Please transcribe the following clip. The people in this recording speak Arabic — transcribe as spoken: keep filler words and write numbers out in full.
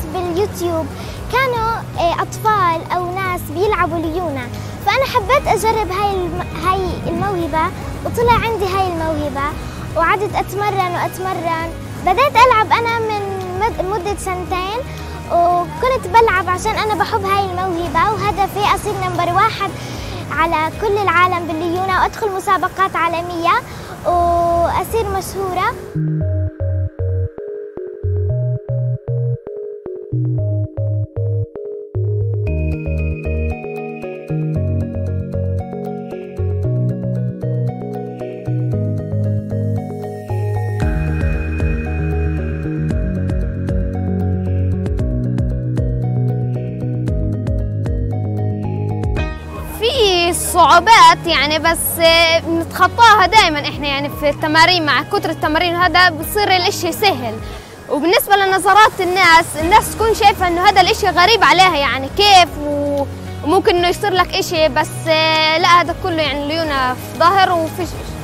باليوتيوب كانوا أطفال أو ناس بيلعبوا ليونة، فأنا حبيت أجرب هاي هاي الموهبة وطلع عندي هاي الموهبة وقعدت أتمرن وأتمرن. بديت ألعب أنا من مدة سنتين وكنت بلعب عشان أنا بحب هاي الموهبة، وهدفي أصير نمبر واحد على كل العالم بالليونة وأدخل مسابقات عالمية وأصير مشهورة. صعوبات يعني بس بنتخطاها دائما احنا يعني في التمارين، مع كتر التمارين هذا بصير الاشي سهل. وبالنسبه لنظرات الناس، الناس تكون شايفه انه هذا الاشي غريب عليها يعني كيف وممكن انه يصير لك اشي، بس لا هذا كله يعني ليونة في ظهر وفيش